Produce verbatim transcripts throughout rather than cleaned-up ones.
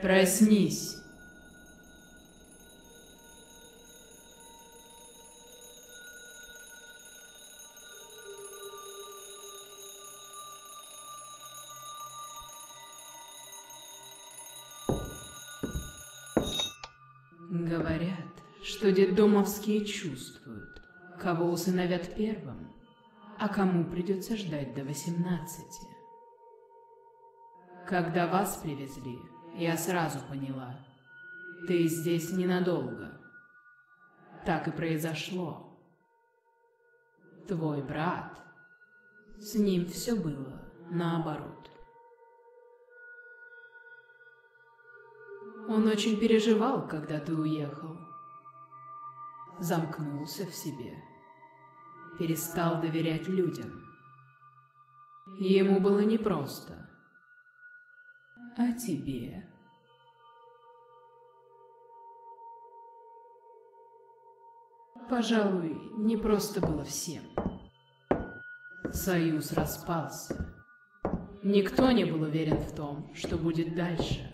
Проснись. Говорят, что детдомовские чувствуют, кого усыновят первым, а кому придется ждать до восемнадцати. Когда вас привезли, я сразу поняла, ты здесь ненадолго. Так и произошло. Твой брат, с ним все было наоборот. Он очень переживал, когда ты уехал. Замкнулся в себе. Перестал доверять людям. Ему было непросто. А тебе? Пожалуй, непросто было всем. Союз распался. Никто не был уверен в том, что будет дальше.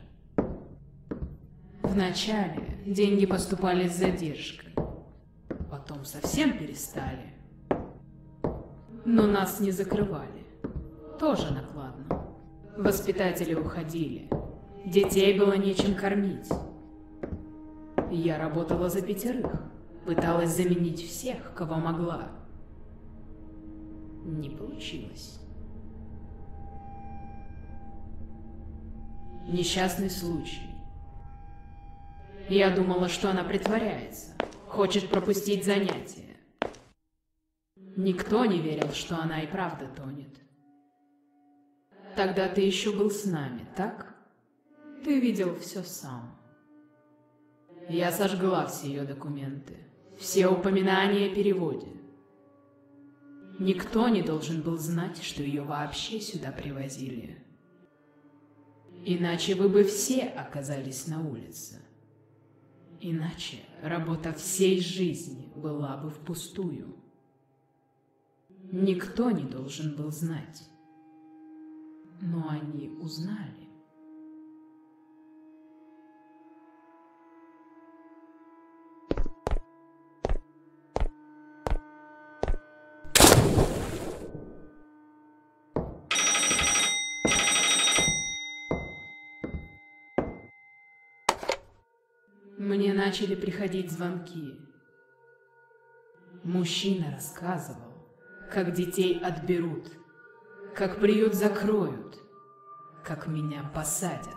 Вначале деньги поступали с задержкой, потом совсем перестали. Но нас не закрывали, тоже накладно. Воспитатели уходили, детей было нечем кормить. Я работала за пятерых, пыталась заменить всех, кого могла. Не получилось. Несчастный случай. Я думала, что она притворяется, хочет пропустить занятия. Никто не верил, что она и правда тонет. Тогда ты еще был с нами, так? Ты видел все сам. Я сожгла все ее документы, все упоминания о переводе. Никто не должен был знать, что ее вообще сюда привозили. Иначе вы бы все оказались на улице. Иначе работа всей жизни была бы впустую. Никто не должен был знать. Но они узнали. Мне начали приходить звонки. Мужчина рассказывал, как детей отберут, как приют закроют, как меня посадят.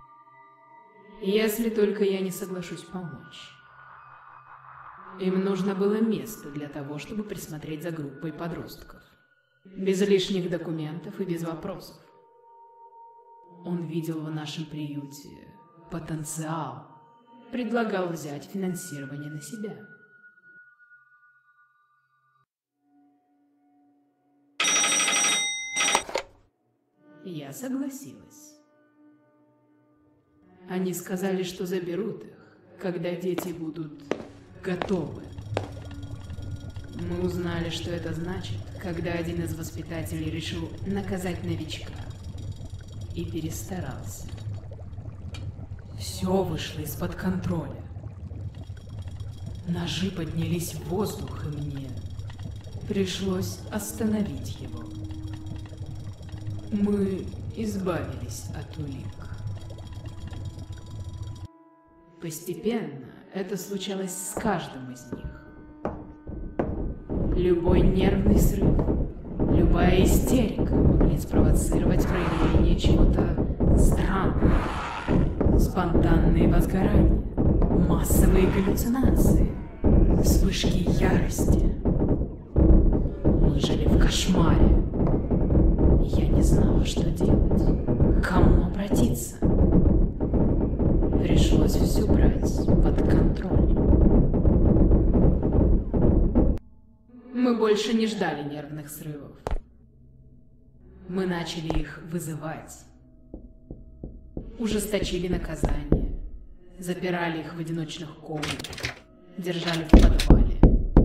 Если только я не соглашусь помочь. Им нужно было место для того, чтобы присмотреть за группой подростков. Без лишних документов и без вопросов. Он видел в нашем приюте потенциал. Предлагал взять финансирование на себя. Я согласилась. Они сказали, что заберут их, когда дети будут готовы. Мы узнали, что это значит, когда один из воспитателей решил наказать новичка и перестарался. Все вышло из-под контроля. Ножи поднялись в воздух, и мне пришлось остановить его. Мы избавились от улик. Постепенно это случалось с каждым из них. Любой нервный срыв, любая истерика могли спровоцировать проявление чего-то странного. Спонтанные возгорания, массовые галлюцинации, вспышки ярости. Мы жили в кошмаре. Я не знала, что делать, к кому обратиться. Пришлось все брать под контроль. Мы больше не ждали нервных срывов. Мы начали их вызывать. Ужесточили наказание, запирали их в одиночных комнатах, держали в подвале.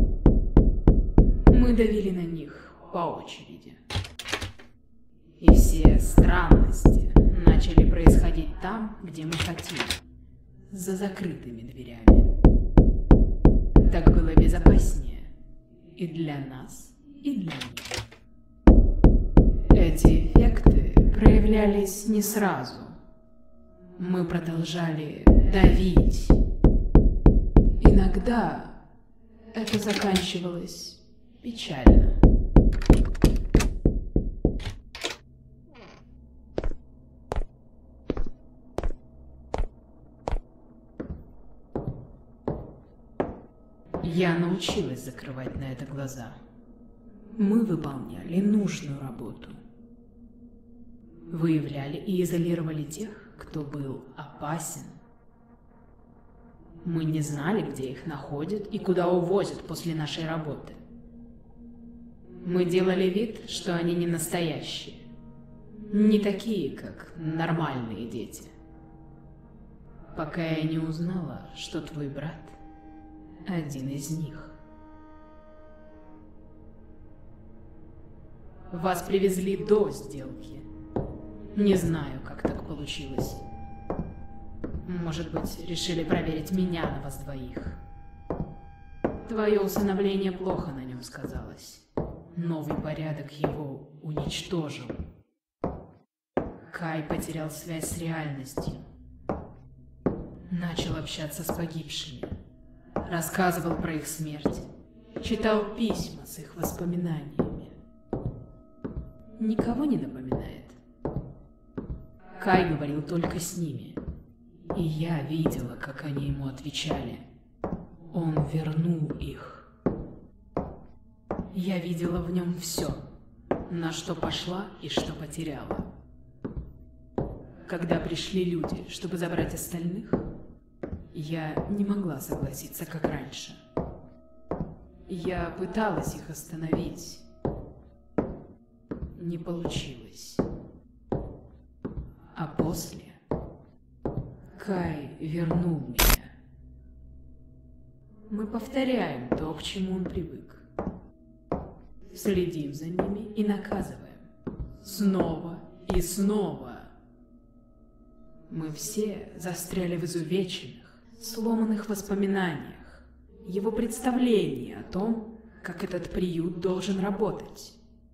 Мы давили на них по очереди. И все странности начали начали происходить там, где мы хотим, за закрытыми дверями. Так было безопаснее и для нас, и для них. Эти эффекты проявлялись не сразу. Мы продолжали давить. Иногда это заканчивалось печально. Я научилась закрывать на это глаза. Мы выполняли нужную работу. Выявляли и изолировали тех, кто был опасен. Мы не знали, где их находят и куда увозят после нашей работы. Мы делали вид, что они не настоящие. Не такие, как нормальные дети. Пока я не узнала, что твой брат один из них. Вас привезли до сделки. Не знаю, как так получилось. Может быть, решили проверить меня на вас двоих. Твое усыновление плохо на нем сказалось. Новый порядок его уничтожил. Кай потерял связь с реальностью. Начал общаться с погибшими. Рассказывал про их смерть. Читал письма с их воспоминаниями. Никого не напоминает? Кай говорил только с ними. И я видела, как они ему отвечали. Он вернул их. Я видела в нем все, на что пошла и что потеряла. Когда пришли люди, чтобы забрать остальных, я не могла согласиться, как раньше. Я пыталась их остановить. Не получилось. А после Кай вернул меня. Мы повторяем то, к чему он привык. Следим за ними и наказываем. Снова и снова. Мы все застряли в изувеченных, сломанных воспоминаниях, его представлении о том, как этот приют должен работать.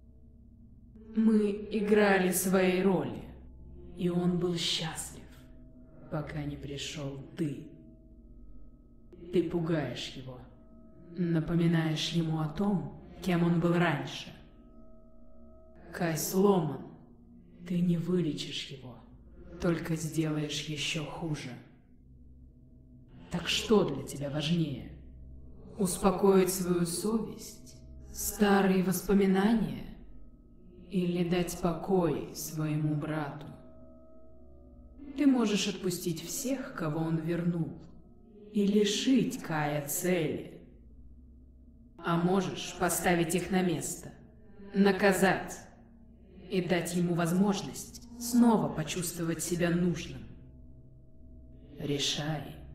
Мы играли свои роли, и он был счастлив, пока не пришел ты. Ты пугаешь его, напоминаешь ему о том, кем он был раньше. Кай сломан, ты не вылечишь его, только сделаешь еще хуже. Так что для тебя важнее? Успокоить свою совесть, старые воспоминания, или дать покой своему брату? Ты можешь отпустить всех, кого он вернул, и лишить Кая цели. А можешь поставить их на место, наказать и дать ему возможность снова почувствовать себя нужным. Решай.